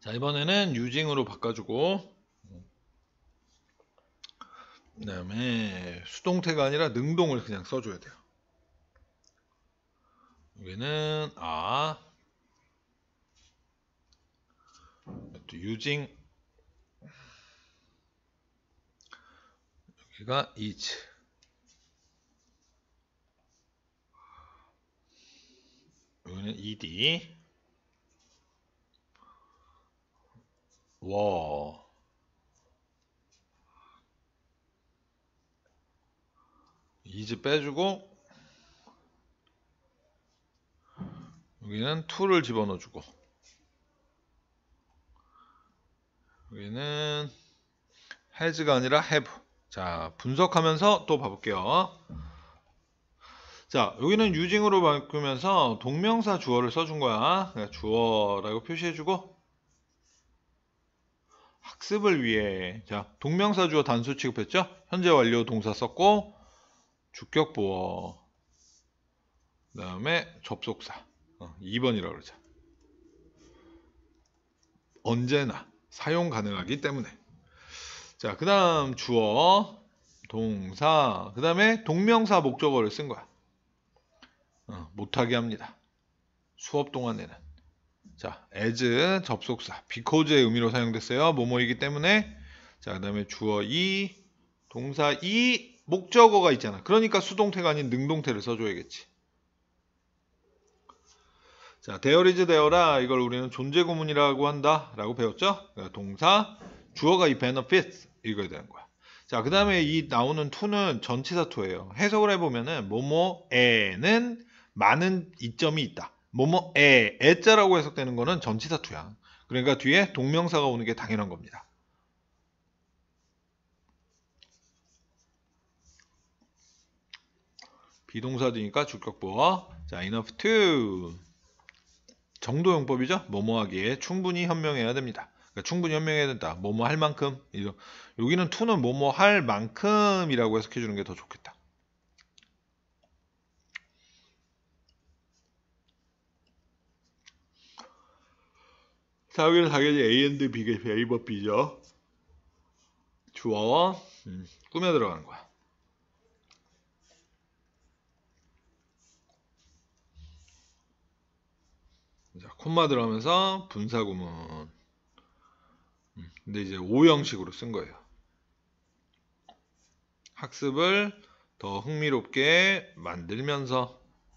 자, 이번에는 using으로 바꿔주고, 그 다음에 수동태가 아니라 능동을 그냥 써줘야 돼요. 여기는 또 using, 여기가 is, 여기는 ed, were, is 빼주고, 여기는 to를 집어넣어주고, 여기는 has가 아니라 have. 자, 분석하면서 또 봐볼게요. 자, 여기는 using으로 바꾸면서 동명사 주어를 써준 거야. 주어라고 표시해주고, 학습을 위해, 자, 동명사 주어 단수 취급했죠? 현재 완료 동사 썼고, 주격 보어, 그 다음에 접속사, 2번이라고 그러죠. 언제나 사용 가능하기 때문에. 자, 그 다음 주어, 동사, 그 다음에 동명사 목적어를 쓴 거야. 못하게 합니다. 수업 동안에는. 자, as 접속사, because의 의미로 사용됐어요. 뭐뭐이기 때문에. 자, 그 다음에 주어 이, 동사 이, 목적어가 있잖아. 그러니까 수동태가 아닌 능동태를 써줘야겠지. 자, there is there라, 이걸 우리는 존재 구문이라고 한다 라고 배웠죠? 그러니까 동사, 주어가 이 benefits 이거에 대한 거야. 자, 그 다음에 이 나오는 to는 전치사 to예요. 해석을 해보면은 뭐뭐에는 많은 이점이 있다. 뭐뭐에, 에자라고 해석되는 거는 전치사 to야. 그러니까 뒤에 동명사가 오는 게 당연한 겁니다. 비동사지니까 주격보어. 자, enough to. 정도용법이죠. 뭐뭐 하기에 충분히 현명해야 됩니다. 그러니까 충분히 현명해야 된다. 뭐뭐 할 만큼. 여기는 to는 뭐뭐 할 만큼이라고 해석해 주는 게 더 좋겠다. 자, 여기는 당연히 A and B가 A 법 B죠. 주어 꾸며 들어가는 거야. 자, 콤마 들어가면서 분사구문. 근데 이제 O 형식으로 쓴 거예요. 학습을 더 흥미롭게 만들면서.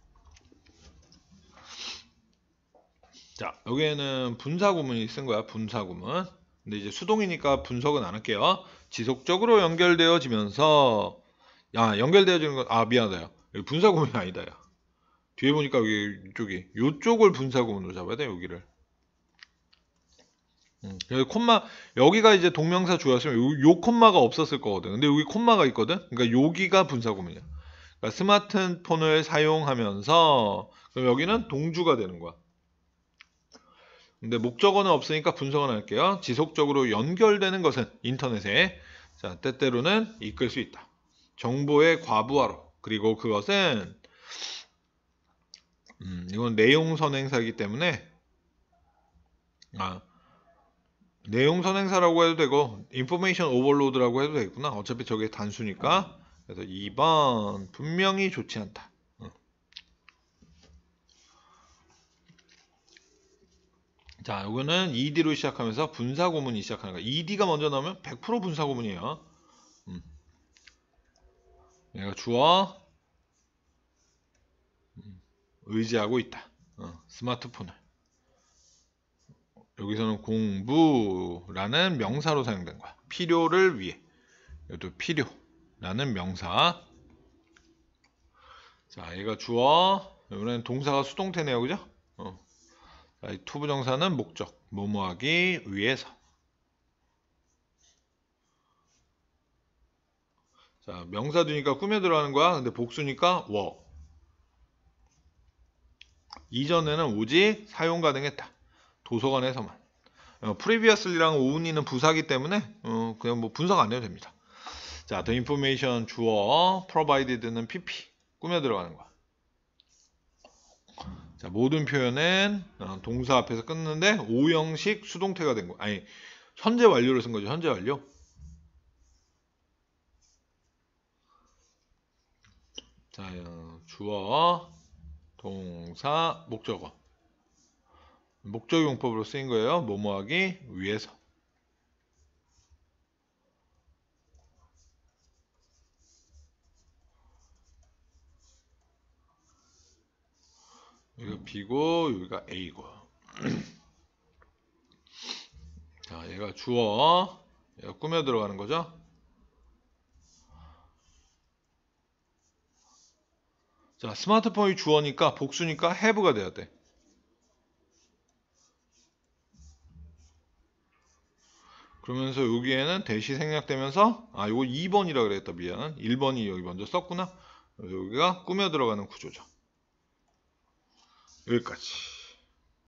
자, 여기에는 분사구문이 쓴 거야. 분사구문. 근데 이제 수동이니까 분석은 안 할게요. 지속적으로 연결되어지면서, 야, 연결되어지는 건, 미안하다. 여기 분사구문이 아니다. 야. 뒤에 보니까 여기 이쪽이, 요쪽을 분사구문으로 잡아야 돼, 여기를. 여기 콤마, 여기가 이제 동명사 주였으면 요 콤마가 없었을 거거든. 근데 여기 콤마가 있거든. 그러니까 여기가 분사구문이야. 그러니까 스마트폰을 사용하면서, 그럼 여기는 동주가 되는 거야. 근데 목적어는 없으니까 분석은 할게요. 지속적으로 연결되는 것은 인터넷에, 자, 때때로는 이끌 수 있다. 정보의 과부하로. 그리고 그것은 이건 내용 선행사이기 때문에 내용 선행사라고 해도 되고 인포메이션 오버로드라고 해도 되겠구나. 어차피 저게 단수니까. 그래서 2번 분명히 좋지 않다. 자, 요거는 ed로 시작하면서 분사구문이 시작하는 거야. ed가 먼저 나오면 100% 분사구문이에요. 얘가 주어 의지하고 있다. 스마트폰을. 여기서는 공부라는 명사로 사용된 거야. 필요를 위해. 여기도 필요라는 명사. 자, 얘가 주어. 이번엔 동사가 수동태네요, 그죠? 자, 이 투부정사는 목적. 뭐뭐하기 위해서. 자, 명사 뒤니까 꾸며 들어가는 거야. 근데 복수니까 were. 이전에는 오직 사용 가능했다. 도서관에서만. previously랑 only는 부사기 때문에 그냥 뭐 분석 안 해도 됩니다. 자, the information 주어 provided는 pp 꾸며 들어가는 거야. 자, 모든 표현은 동사 앞에서 끊는데 오형식 수동태가 된 거. 아니, 현재 완료를 쓴 거죠. 현재 완료. 자, 주어, 동사, 목적어. 목적 용법으로 쓰인 거예요. 뭐뭐 하기 위해서. 여기가 B고 여기가 A고. 자, 얘가 주어, 얘가 꾸며 들어가는 거죠. 자, 스마트폰이 주어니까 복수니까 have가 돼야 돼. 그러면서 여기에는 대시 생략되면서 요거 2번이라 그랬다. 미안. 1번이 여기 먼저 썼구나. 그래서 여기가 꾸며 들어가는 구조죠. 여기까지.